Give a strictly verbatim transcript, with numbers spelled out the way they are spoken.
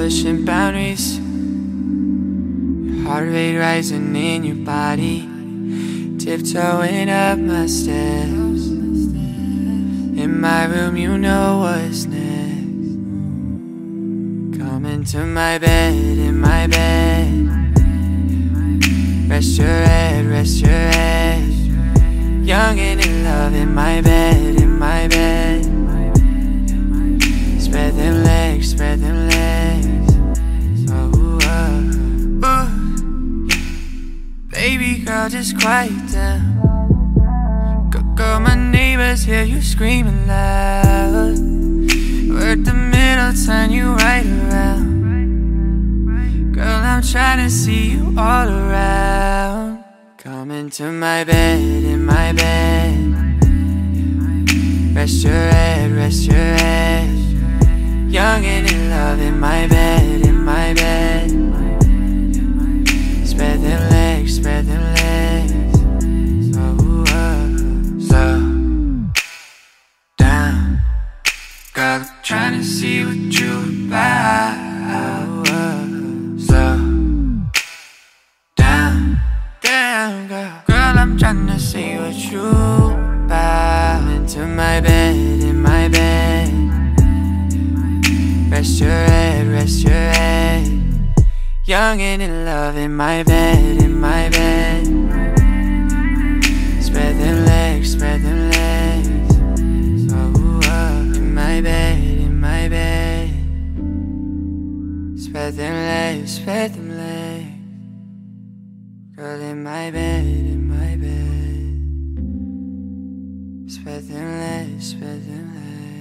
pushing boundaries, your heart rate rising in your body, tiptoeing up my steps. In my room, you know what's next. Come into my bed, in my bed. Rest your head, rest your head. Young and in love, in my bed, in my bed. Spread them legs, spread them legs. Oh, uh, uh. Baby girl, just quiet down. Go, go, my neighbors hear you screaming loud. Work the middle, turn you right around. Girl, I'm trying to see you all around. Come into my bed, in my bed. Rest your head, rest your head. Young and in love, in my bed, in my bed. Spread them legs, spread them legs. Oh, uh, slow down. Girl, I'm trying to see what you about. Oh, uh, slow down, down, girl. Girl, I'm trying to see what you about. Into my bed, in my bed. Rest your head, rest your head. Young and in love, in my bed, in my bed. Spread them legs, spread them legs. Oh, uh, in my bed, in my bed. Spread them legs, spread them legs. Girl, in my bed, in my bed. Spread them legs, spread them legs.